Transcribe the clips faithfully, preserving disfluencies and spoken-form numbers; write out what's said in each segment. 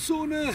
Sonne.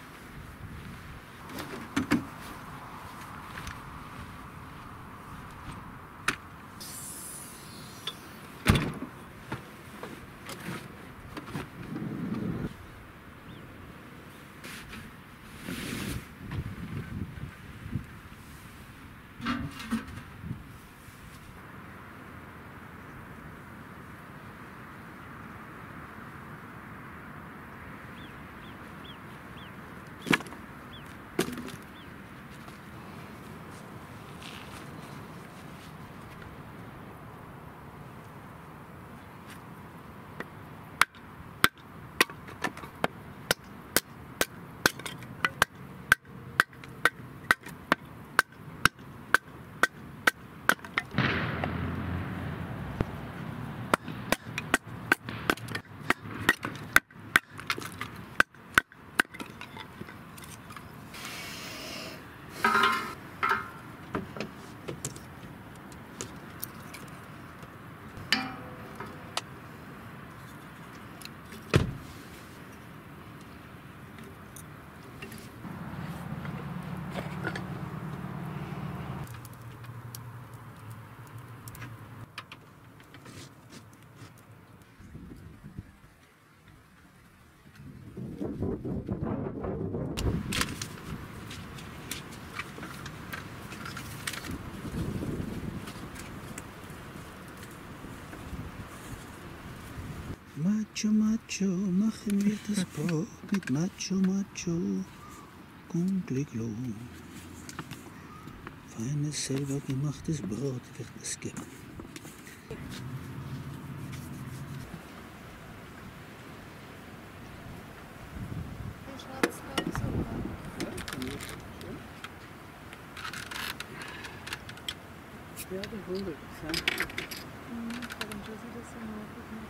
Macho, Macho, machen wir das Brot mit Macho, Macho, Kunkliglo. Feines, selber gemachtes Brot wird es geben. Ja, das hundert Prozent. Warum soll sie das so machen?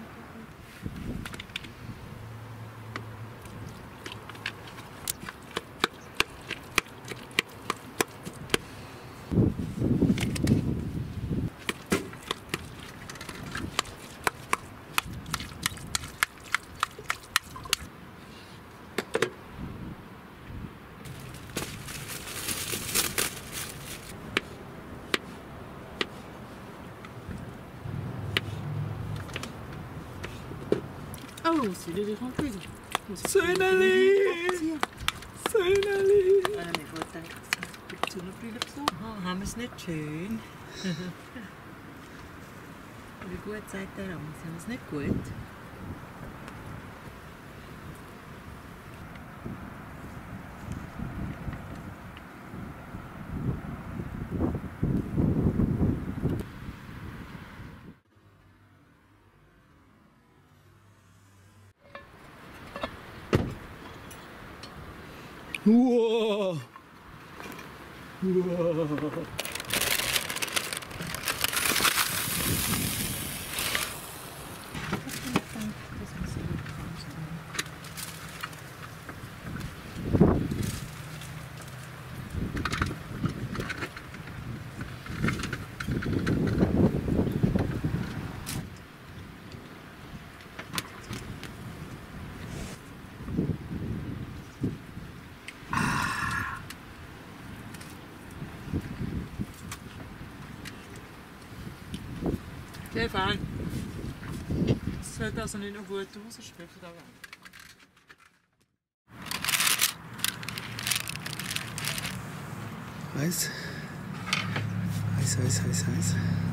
Oh, c'est les remplis. Söhnerli! Söhnerli! Ich wollte denken, die Sonnenbrille besorgen. Aha, haben wir es nicht schön? Wie gut sagt der Rams? Haben wir es nicht gut? Wow! Wow! Sehr fein. Es sieht also nicht nur gut aus, es schmeckt auch gut. Heiß, heiß, heiß, heiß, heiß.